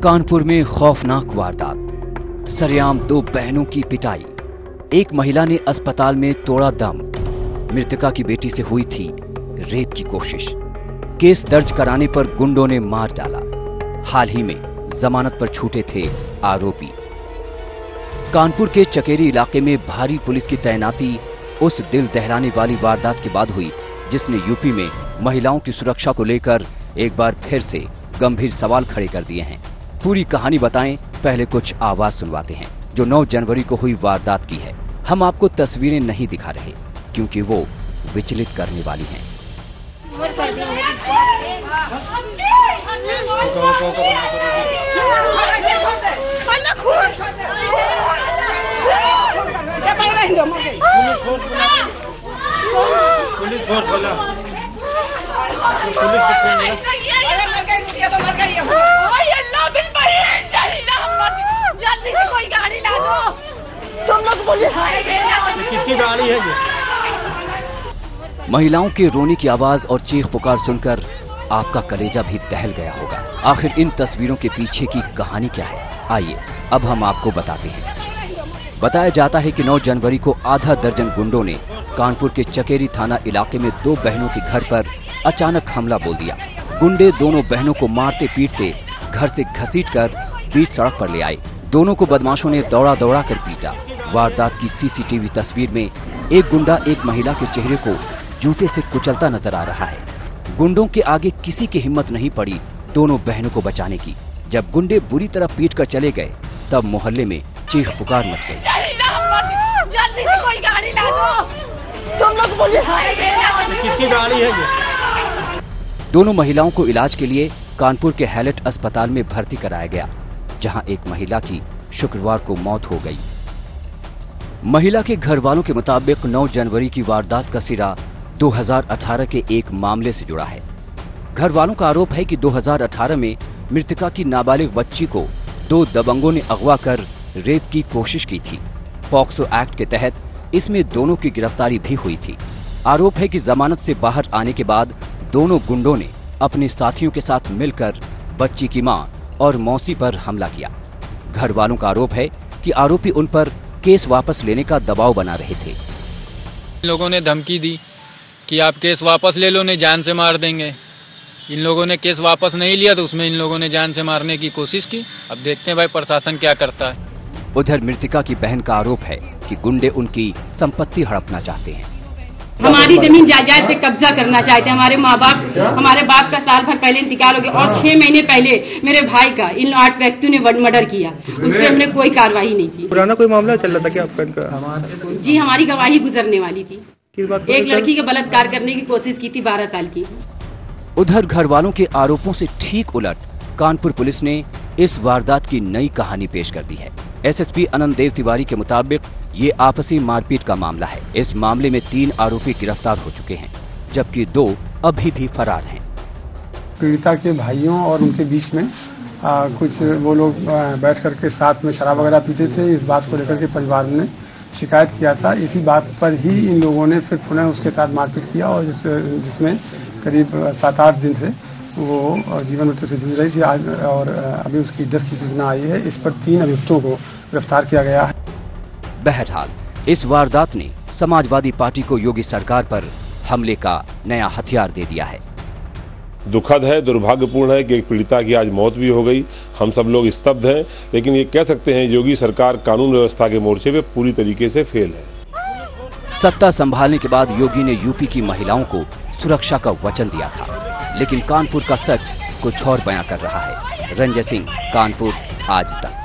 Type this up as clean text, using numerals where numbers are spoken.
कानपुर में खौफनाक वारदात, सरेआम दो बहनों की पिटाई। एक महिला ने अस्पताल में तोड़ा दम। मृतका की बेटी से हुई थी रेप की कोशिश। केस दर्ज कराने पर गुंडों ने मार डाला। हाल ही में जमानत पर छूटे थे आरोपी। कानपुर के चकेरी इलाके में भारी पुलिस की तैनाती उस दिल दहलाने वाली वारदात के बाद हुई जिसने यूपी में महिलाओं की सुरक्षा को लेकर एक बार फिर से गंभीर सवाल खड़े कर दिए हैं। पूरी कहानी बताएं, पहले कुछ आवाज सुनवाते हैं जो 9 जनवरी को हुई वारदात की है। हम आपको तस्वीरें नहीं दिखा रहे क्योंकि वो विचलित करने वाली हैं। जल्दी से कोई गाड़ी ला दो। तुम लोग पुलिस किसकी गाड़ी है ये? महिलाओं के रोने की आवाज और चीख पुकार सुनकर आपका कलेजा भी दहल गया होगा। आखिर इन तस्वीरों के पीछे की कहानी क्या है, आइए अब हम आपको बताते हैं। बताया जाता है कि 9 जनवरी को आधा दर्जन गुंडों ने कानपुर के चकेरी थाना इलाके में 2 बहनों के घर पर अचानक हमला बोल दिया। गुंडे दोनों बहनों को मारते पीटते घर से घसीटकर बीच सड़क पर ले आए। दोनों को बदमाशों ने दौड़ा दौड़ा कर पीटा। वारदात की सीसीटीवी तस्वीर में एक गुंडा एक महिला के चेहरे को जूते से कुचलता नजर आ रहा है। गुंडों के आगे किसी की हिम्मत नहीं पड़ी दोनों बहनों को बचाने की। जब गुंडे बुरी तरह पीट कर चले गए तब मोहल्ले में चीख पुकार मच गई। जल्दी से कोई गाड़ी ला दो। तुम लोग पुलिस किसकी गाड़ी है ये? दोनों महिलाओं को इलाज के लिए कानपुर के हैलेट अस्पताल में भर्ती कराया गया, जहां एक महिला की शुक्रवार को मौत हो गई। महिला के घर वालों के मुताबिक 9 जनवरी की वारदात का सिरा 2018 के एक मामले से जुड़ा है। घर वालों का आरोप है कि 2018 में मृतका की नाबालिग बच्ची को 2 दबंगों ने अगवा कर रेप की कोशिश की थी। पॉक्सो एक्ट के तहत इसमें दोनों की गिरफ्तारी भी हुई थी। आरोप है कि जमानत से बाहर आने के बाद दोनों गुंडों ने अपने साथियों के साथ मिलकर बच्ची की मां और मौसी पर हमला किया। घर वालों का आरोप है कि आरोपी उन पर केस वापस लेने का दबाव बना रहे थे। इन लोगों ने धमकी दी कि आप केस वापस ले लो, नहीं जान से मार देंगे। इन लोगों ने केस वापस नहीं लिया तो उसमें इन लोगों ने जान से मारने की कोशिश की। अब देखते हैं भाई प्रशासन क्या करता है। उधर मृतका की बहन का आरोप है कि गुंडे उनकी संपत्ति हड़पना चाहते हैं। हमारी जमीन जायदाद पे कब्जा करना चाहते हैं। हमारे बाप का साल भर पहले इंतकाल हो गया और 6 महीने पहले मेरे भाई का इन 8 व्यक्तियों ने मर्डर किया। उस पर हमने कोई कार्रवाई नहीं की। पुराना कोई मामला चल रहा था क्या आपका? जी, हमारी गवाही गुजरने वाली थी। एक लड़की का बलात्कार करने की कोशिश की थी 12 साल की। उधर घर वालों के आरोपों से ठीक उलट कानपुर पुलिस ने इस वारदात की नई कहानी पेश कर दी है। एसएसपी अनंत देव तिवारी के मुताबिक ये आपसी मारपीट का मामला है। इस मामले में 3 आरोपी गिरफ्तार हो चुके हैं, जबकि 2 अभी भी फरार हैं। पीड़िता के भाइयों और उनके बीच में कुछ वो लोग बैठ करके साथ में शराब वगैरह पीते थे। इस बात को लेकर के परिवार ने शिकायत किया था। इसी बात पर ही इन लोगों ने फिर पुनः उसके साथ मारपीट किया और जिसमें करीब 7-8 दिन से वो जीवन मृत्यु से जूझ रही थी आज, और अभी उसकी डेथ की सूचना आई है। इस पर 3 अभियुक्तों को गिरफ्तार किया गया है। बहरहाल इस वारदात ने समाजवादी पार्टी को योगी सरकार पर हमले का नया हथियार दे दिया है। दुखद है, दुर्भाग्यपूर्ण है कि एक पीड़िता की आज मौत भी हो गई। हम सब लोग स्तब्ध हैं, लेकिन ये कह सकते हैं योगी सरकार कानून व्यवस्था के मोर्चे पे पूरी तरीके से फेल है। सत्ता संभालने के बाद योगी ने यूपी की महिलाओं को सुरक्षा का वचन दिया था, लेकिन कानपुर का सच कुछ और बयां कर रहा है। रंजय सिंह, कानपुर, आज तक।